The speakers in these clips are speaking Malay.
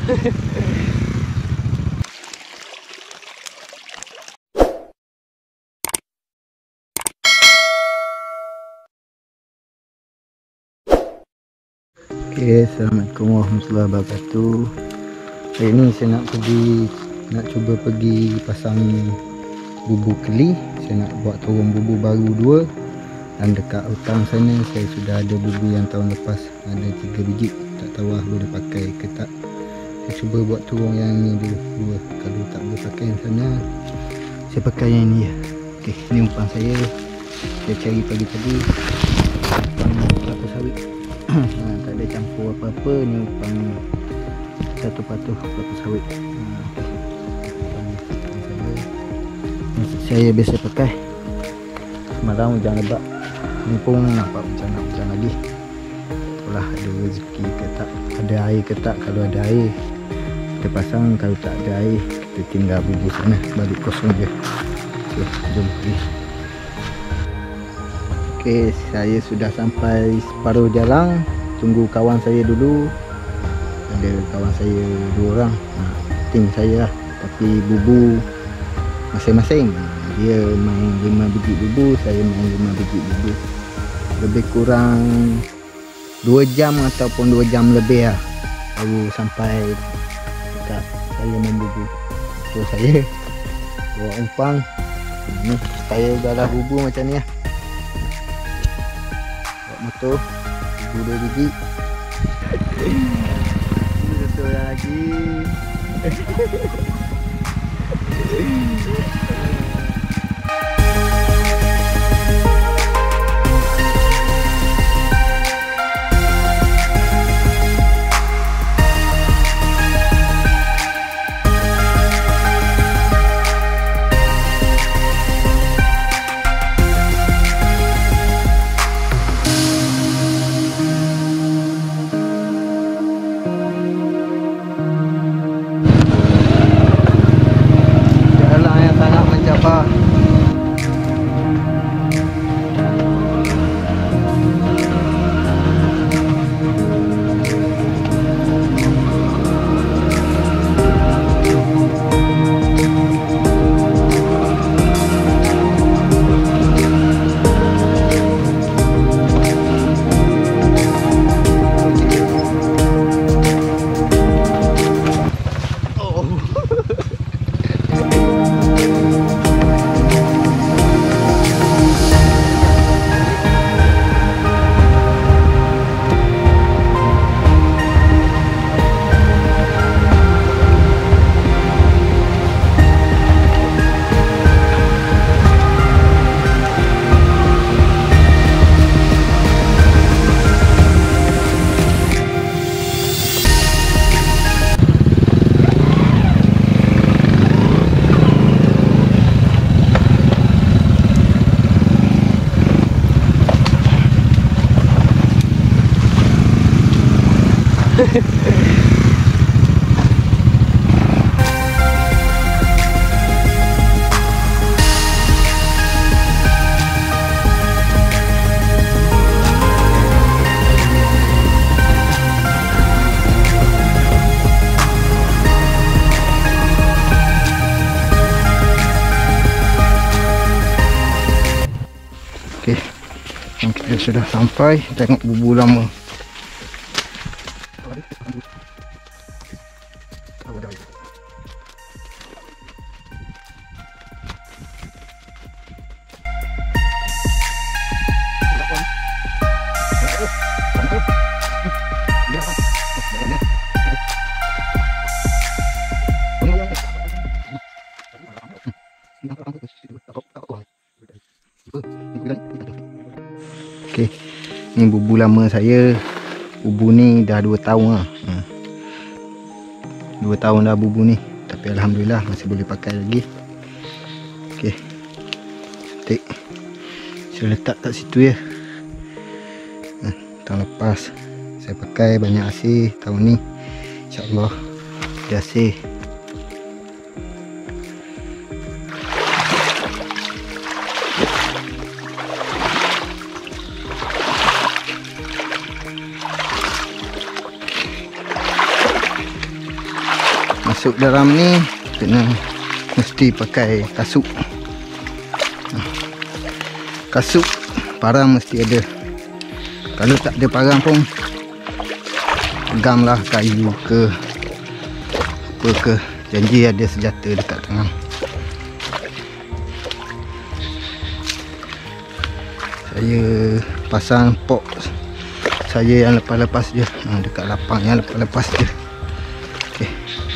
Oke, assalamualaikum warahmatullahi wabarakatuh. Hari ini saya nak cuba pergi pasang bubu keli. Saya nak buat turun bubu baru 2, dan dekat hutang sana saya sudah ada bubu yang tahun lepas, ada 3 biji. Tak tahu lah boleh pakai ke tak. Saya cuba buat turun yang ni dulu. Kalau tak boleh pakai yang sana, saya pakai yang ni ya. Oke, ini umpan saya cari pagi tadi, umpan kelapa sawit. Tak ada campur apa-apa, ni umpan satu patuh kelapa sawit. Saya biasa pakai semalam hujan lebat, ni pun nampak hujan lagi. Itulah ada rezeki ke tak, ada air ke tak. Kalau ada air kita pasang, kalau tak ada air kita tinggal bubu sana, balik kosong je. So, jom pergi. Oke, saya sudah sampai separuh jalan. Tunggu kawan saya dulu. Ada kawan saya 2 orang, tim saya lah. Tapi bubu masing-masing. Dia main 5 biji bubu, saya main 5 biji bubu. Lebih kurang 2 jam ataupun 2 jam lebih lah baru sampai dekat saya membubu. So saya bawa umpan ni, saya dah lah bubu macam ni lah. Bawa motor, bubu 2 biji. Betul lagi. Oke, kita sudah sampai. Tengok bubu lama. Okey, ni bubu lama saya. Bubu ni dah 2 tahun lah. 2 tahun dah bubu ni, tapi alhamdulillah masih boleh pakai lagi. Okey, cantik. Saya letak kat situ ya. Tahun lepas saya pakai banyak hasil, tahun ni insya-Allah ada hasil. masuk dalam ni kena mesti pakai kasut. Kasut parang mesti ada. Kalau tak ada parang pun peganglah kayu ke apa ke, janji ada senjata dekat tangan. Saya pasang pok saya yang lepas-lepas je, dekat lapang yang lepas-lepas je. Okey.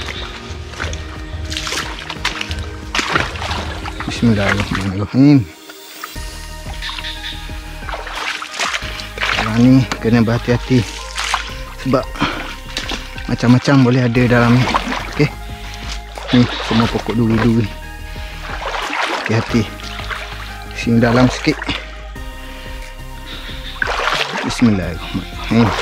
Bismillahirrahmanirrahim. Sekarang ni kena berhati-hati sebab macam-macam boleh ada dalam ni. Okey. Ni semua pokok duri-duri. Hati-hati. Sini dalam sikit. Bismillahirrahmanirrahim.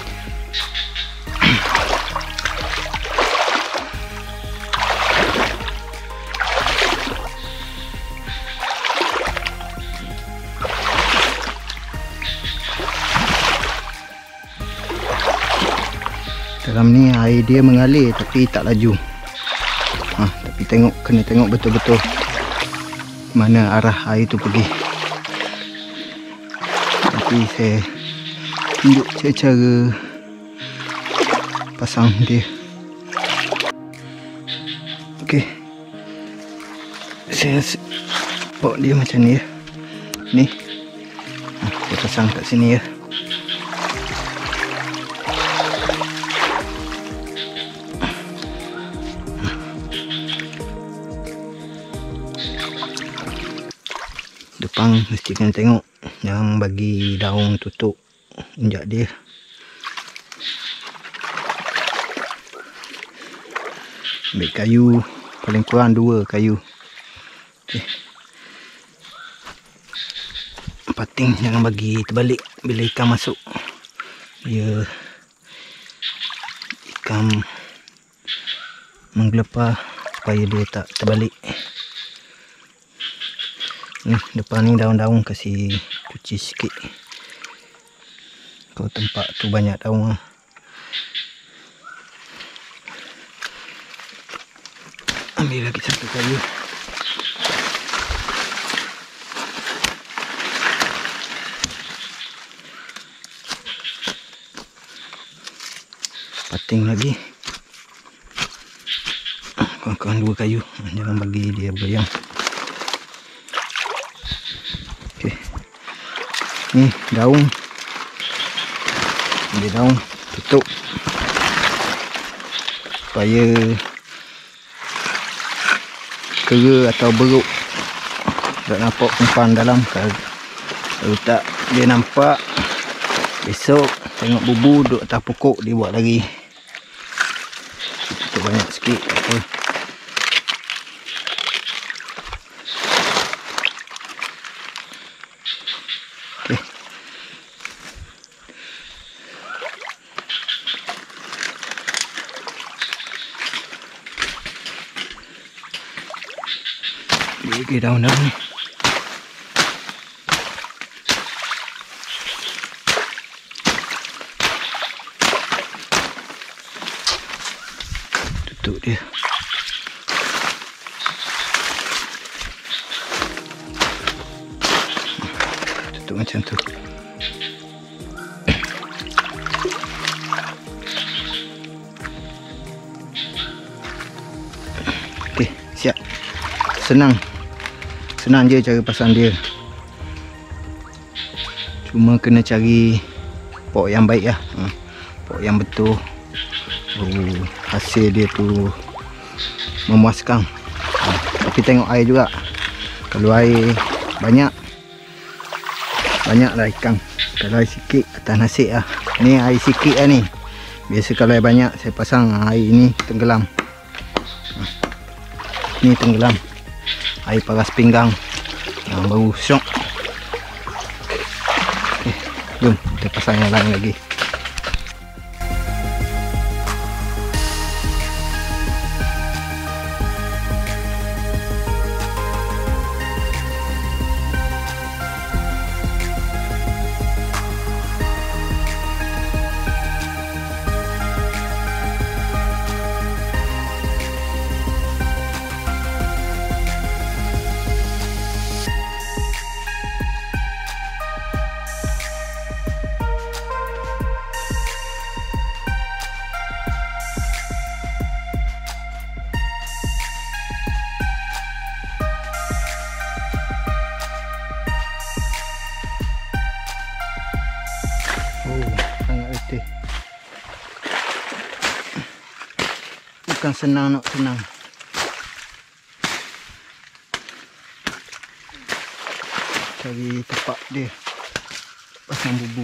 Dalam ni air dia mengalir tapi tak laju. Tapi kena tengok betul-betul mana arah air tu pergi. Nanti saya tunjuk cara pasang dia. Okey. Saya bawa dia macam ni ya. Ni. Saya pasang kat sini ya. Depan mesti kena tengok, jangan bagi daun tutup injak dia. Ambil kayu, paling kurang 2 kayu. Okay. Pating jangan bagi terbalik bila ikan masuk. Dia ikan menggelepar supaya dia tak terbalik. Depan ni daun-daun kasih cuci sikit. Kalau tempat tu banyak daun lah. Ambil lagi satu kayu. Pating lagi. Kurang-kurang 2 kayu. Jangan bagi dia bergoyang. Ni daun. Ambil daun, tutup supaya kera atau beruk tak nampak umpan dalam. Kalau tak dia nampak, besok tengok bubu duduk atas pokok dia buat lagi. Tutup banyak sikit apa. Bagi daun-daun. Tutup dia. Tutup macam tu. Okey, siap. Senang je cara pasang dia. Cuma kena cari pok yang baik lah. Pok yang betul. Hasil dia tu memuaskan. Tapi tengok air juga. Kalau air banyak, banyaklah ikan. Kalau air sikit, atas nasib lah. Ni air sikit lah ni. Biasa kalau air banyak, saya pasang air ni tenggelam. Ni tenggelam. Air paras pinggang yang baru syok. Jom kita pasang yang lain lagi. bukan senang nak senang. Cari tempat dia pasang bubu.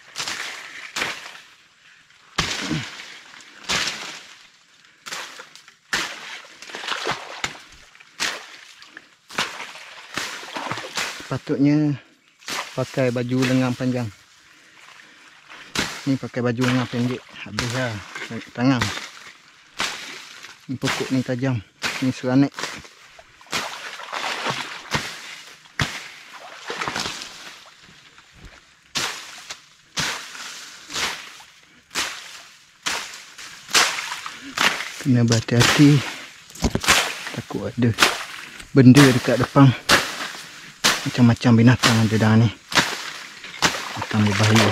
Patutnya pakai baju lengan panjang. Ni pakai baju lengan pendek. Habis lah tangan. Ni pokok ni tajam. Ni seranek. Kena berhati-hati. Takut ada benda dekat depan. Macam-macam binatang ada dah ni. Binatang berbahaya.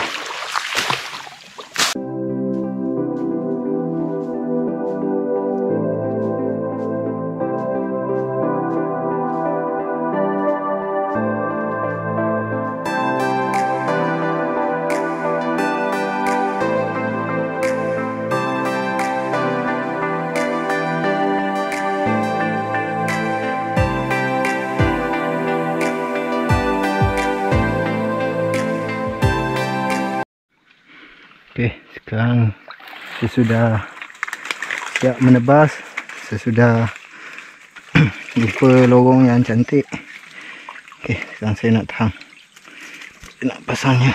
Okey, sekarang saya sudah siap menebas. Saya sudah jumpa lorong yang cantik. Okey, sekarang saya nak tahang. Saya nak pasangnya.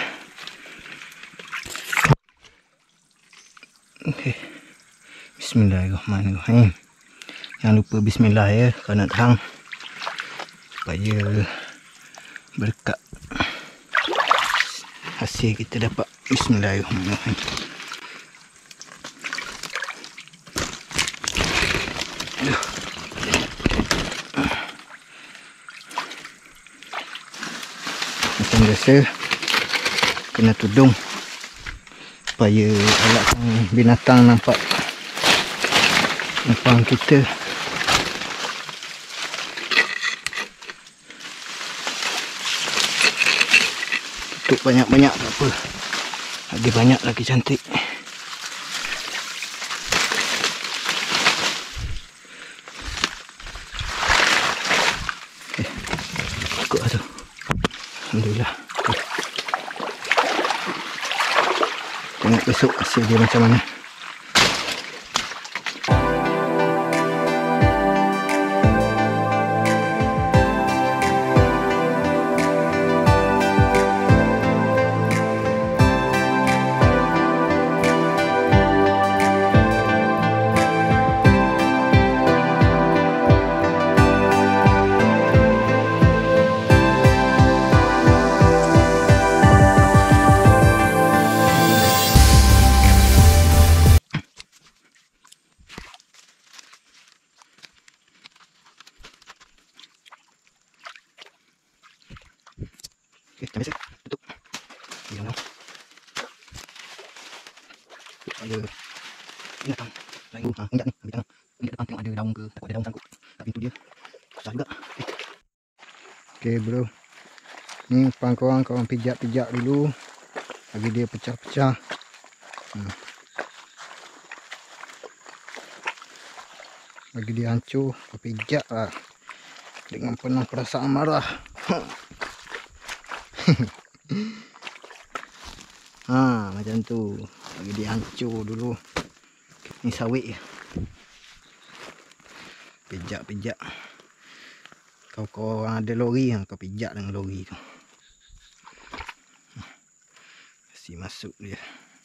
Okey. Bismillahirrahmanirrahim. Jangan lupa bismillah ya kalau nak tahang. Supaya berkat hasil kita dapat. Bismillahirrahmanirrahim. Macam biasa kena tudung supaya elakkan binatang nampak depan kita. Tutup banyak-banyak tak apa. Lagi banyak lagi cantik. Okay. Cukup lah tu. Alhamdulillah. Okay. Tengok besok hasil dia macam mana. Okey, macam biasa. Tutup. Diam dah. Supaya binatang lain. Ingat ni, ambil tangan. Ni kat depan tengok ada daun ke. Takut ada daun sangkut kat pintu dia. Susah juga. Okey bro. Ni umpan korang pijak-pijak dulu. Bagi dia pecah-pecah. Bagi dia hancur. Kau pijak lah. Dengan penuh perasaan marah. Macam tu. Bagi dia hancur dulu. Ni sawit je. Pijak-pijak. Kau ada lori, kau pijak dengan lori tu. Kasih masuk dia.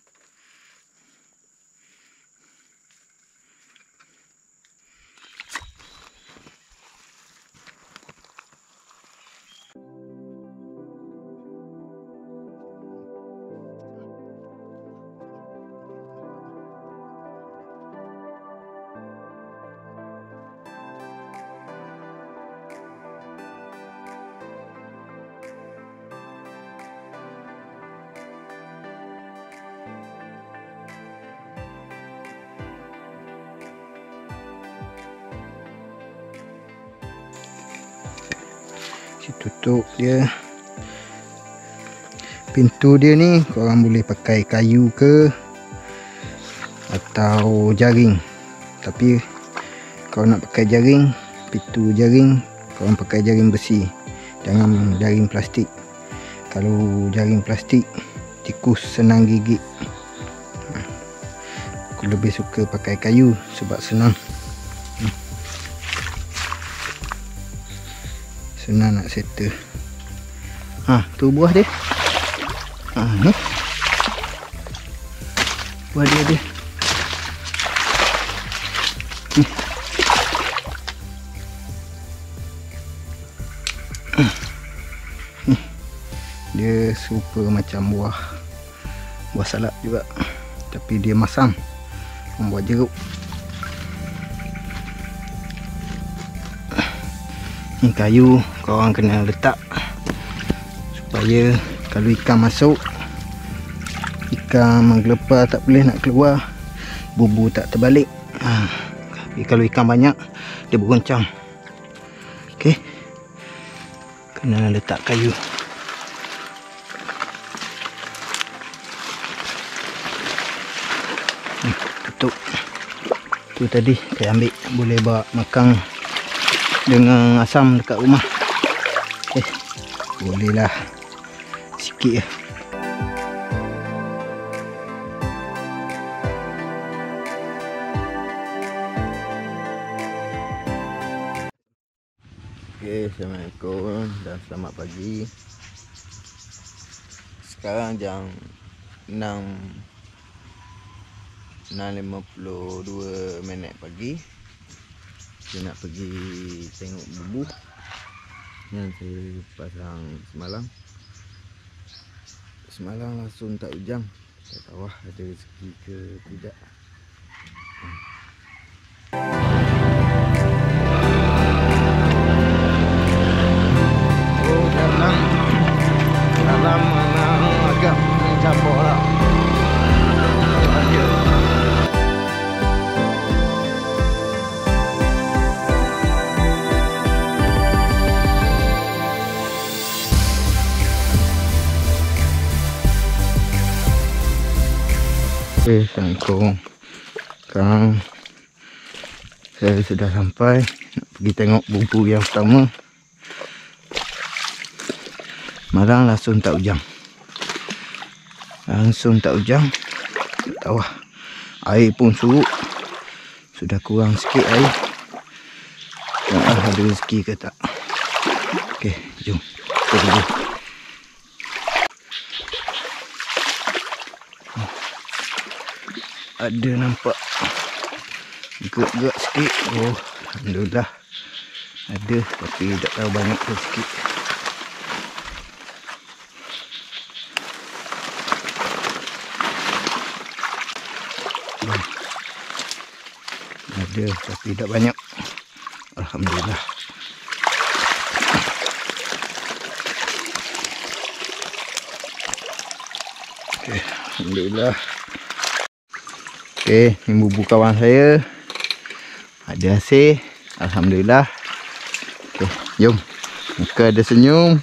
Tutup dia. Pintu dia ni korang boleh pakai kayu ke atau jaring, tapi Kalau nak pakai jaring, pitu jaring, korang pakai jaring besi, jangan jaring plastik. Kalau jaring plastik, tikus senang gigit. Aku lebih suka pakai kayu sebab senang. Senang nak settle. Tu buah dia. Ni buah dia. Dia serupa macam buah salak juga, tapi dia masam, buah jeruk. Ni kayu korang kena letak supaya kalau ikan masuk, ikan menggelepar tak boleh nak keluar, bubu tak terbalik. Tapi kalau ikan banyak, dia bergoncang. Okey, kena letak kayu. Tutup. Tu tadi saya ambil, boleh bawa makan dengan asam dekat rumah. Boleh lah, sikit je. Assalamualaikum dan selamat pagi. Sekarang jam 6.52 pagi. Saya nak pergi tengok bubu yang saya pasang semalam. Semalam langsung tak hujan. Tak tahu ada rezeki ke tidak. Dalam agak mencampur lah. Assalamualaikum. Sekarang saya sudah sampai, nak pergi tengok bubu yang pertama. Malam langsung tak hujan. Tak tahu lah. Air pun surut. Sudah kurang sikit air. Tak tahu ada rezeki ke tak. Okey, jom kita pergi. Ada nampak gerak-gerak sikit. Alhamdulillah ada, tapi tak tahu banyak ke sikit. Ada tapi tak banyak. Alhamdulillah. Okey, alhamdulillah. Okey, ni bubu kawan saya. Ada hasil. Alhamdulillah. Okey, jom. Muka ada senyum.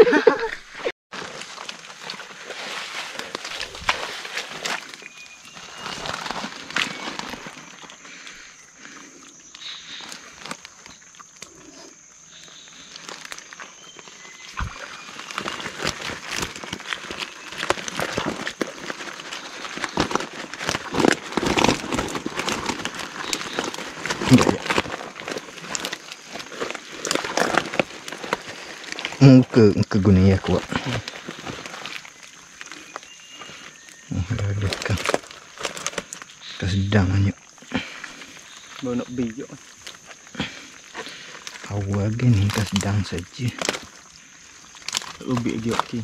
Muka guna ya kuat. Ada kan. Kita sedang banyak. Baru nak beli je. Awal gini kita sedang saja. Ubik je okey.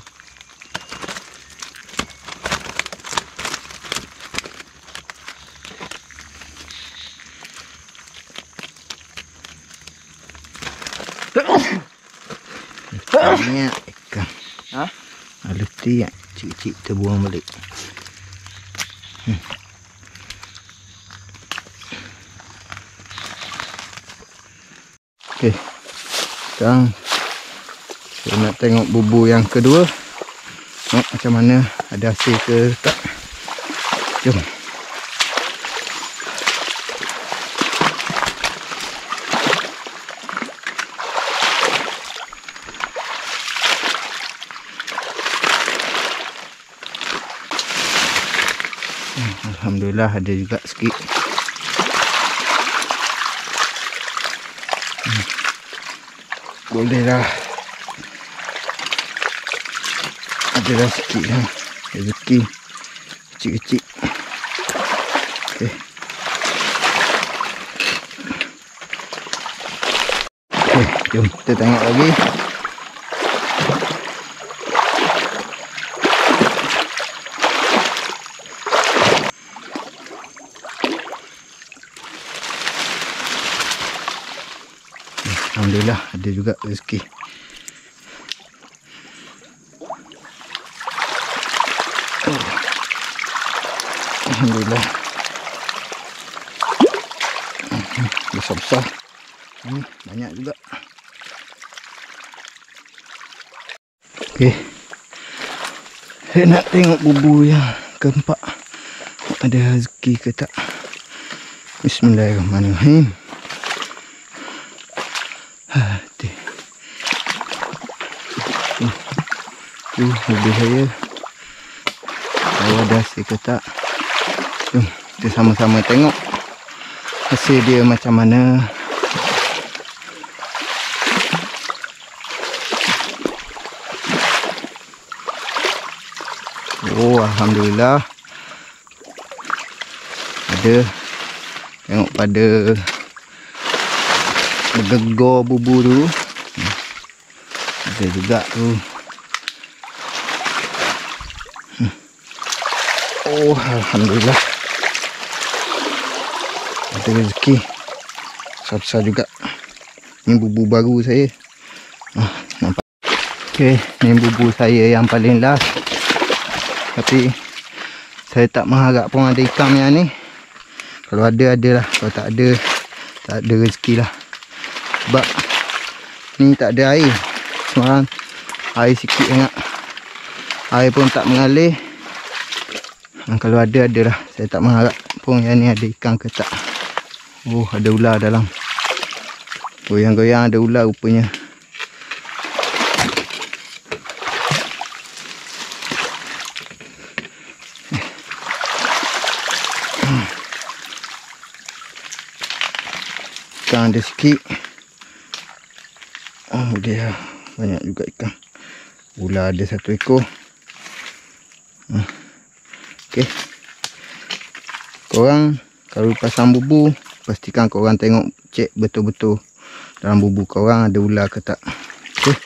Banyak ikan. Aleti yang cik-cik terbuang balik. Okey. Sekarang saya nak tengok bubu yang kedua. Tengok macam mana, ada hasil ke tak. Jom. Alhamdulillah ada juga sikit. Boleh lah. Ada dah sikit lah rezeki kecil-kecil. Okey. Okey, jom kita tengok lagi. Alhamdulillah ada juga rezeki. Alhamdulillah. Besar-besar. Banyak juga. Okey. Saya nak tengok bubu yang keempat. Ada rezeki ke tak? Bismillahirrahmanirrahim. Hati. Bubu saya. Tahu ada hasil ke tak? Jom kita sama-sama tengok hasil dia macam mana. Oh, alhamdulillah. Ada. Tengok pada bergegor bubu tu. Ada juga tu. Oh, alhamdulillah. Ada rezeki. Besar-besar juga. Ni bubu baru saya. Nampak. Okey, ni bubu saya yang paling last. Tapi saya tak mengharap pun ada ikan yang ni. Kalau ada, ada lah. Kalau tak ada rezeki lah. Sebab ni tak ada air. Sekarang air sikit sangat. Air pun tak mengalir. Kalau ada, ada lah. Saya tak mengharap pun yang ni ada ikan ke tak. Oh, ada ular dalam. Goyang-goyang ada ular rupanya. Ikan ada sikit. Oh, dia banyak juga ikan. Ular ada 1 ekor. Okey. Korang kalau pasang bubu, pastikan korang tengok, cek betul-betul dalam bubu korang ada ular ke tak. Okey.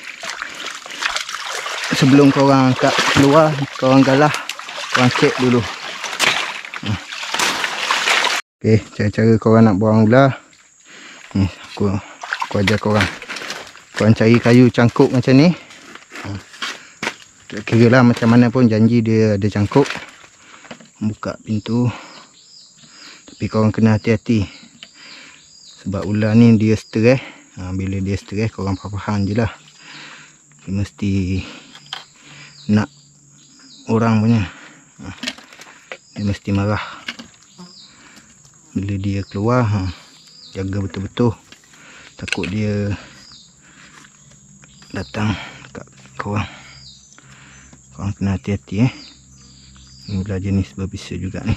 Sebelum korang angkat keluar, korang galah, korang cek dulu. Okey, cara-cara korang nak buang ular. Ni aku ajar korang. Korang cari kayu cangkuk macam ni. Kira lah macam mana pun janji dia ada cangkuk. Buka pintu. Tapi korang kena hati-hati. Sebab ular ni dia stres. Bila dia stres korang faham je lah. Dia mesti nak orang punya. Dia mesti marah. Bila dia keluar, jaga betul-betul. Takut dia datang dekat korang. Korang kena hati-hati. Ni ular jenis berbisa juga ni.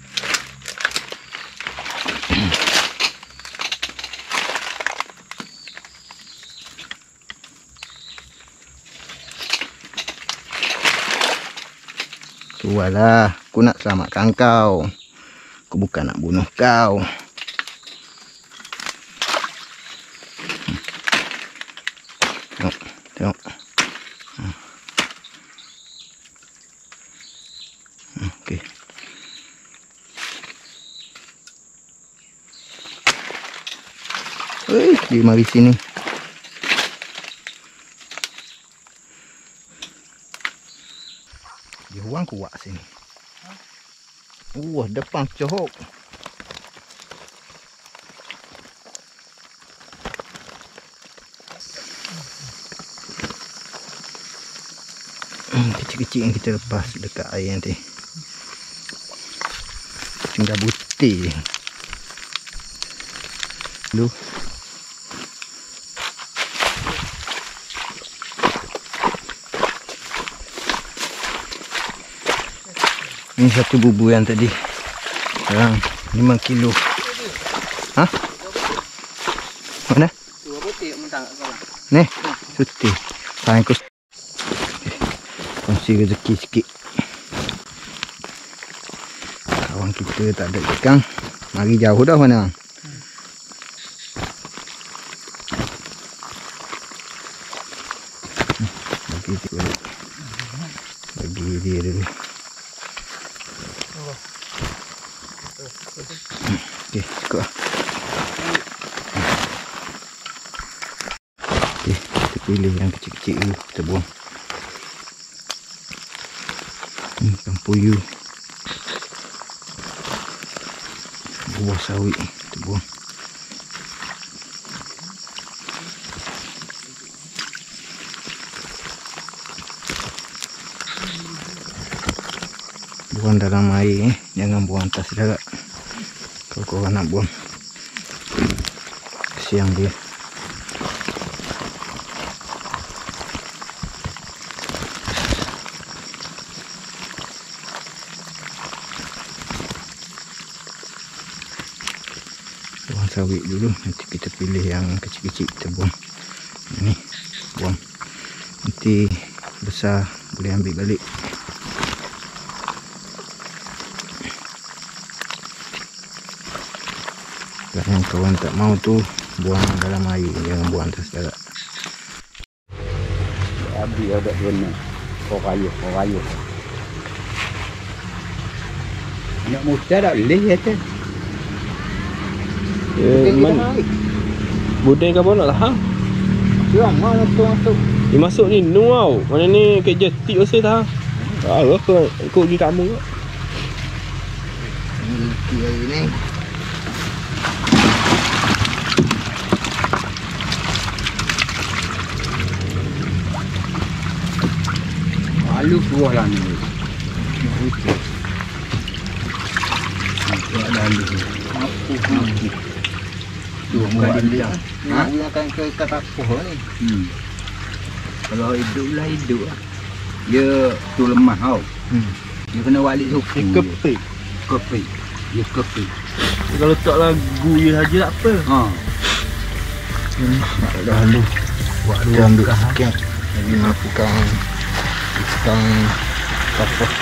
Keluarlah. Aku nak selamatkan kau. Aku bukan nak bunuh kau. Tengok. Okey. Dia mari sini. Dia orang kuat sini. Depan cohok. Kecil-kecil yang kita lepas dekat air nanti. Tinggal butir dulu. Ini satu bubu yang tadi sekarang 5 kilo. Hah? Mana? Dua putih mentang kat sekolah. Nih, suti. Sayang kus. Kongsi rezeki sikit. Kawan kita tak ada ikan. Mari jauh dah mana? Bagi dia balik. Bagi dia dulu. Okey, cukup. Okey, kita pilih yang kecil-kecil dulu, kita buang. Ni ikan puyuh. Buah sawit, kita buang. Buang dalam air, jangan buang atas darat. Kalau korang nak buang, kesian dia. Buang sawit dulu, nanti kita pilih yang kecil-kecil kita buang. Ini buang, nanti besar boleh ambil balik. Kalau yang kawan tak mau tu, buang dalam air, jangan buang atas darat. Abi ada benar. Orang kaya. Anak muda tak boleh kata. Budai ke apa nak lah? Siang mana tu masuk? Dia masuk ni nu tau. Mana ni kat jeti usai dah. Ah, aku ikut pergi kamu kok. Ini air ni. Malu buah lah ni. Lalu. Tu buat dia. Ha? Gunakan ke katapuh ni. Kalau hidup lah hidup lah. Dia tu lemah tau. Dia kena balik sokong. Dia kepik. Kepik. Dia kepik. Kalau tak lagu je saja tak apa. Ha. Lalu. Buat dia ambil sikit. Lagi masukkan ikan tapuh.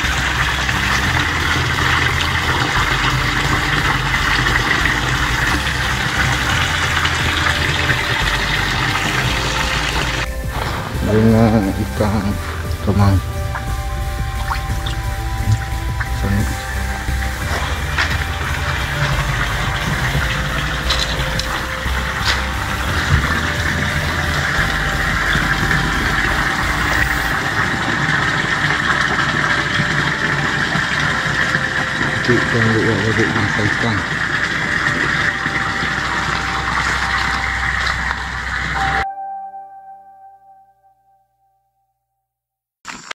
Dengan ikan kemang. Sana. Ikan yang ada ikan.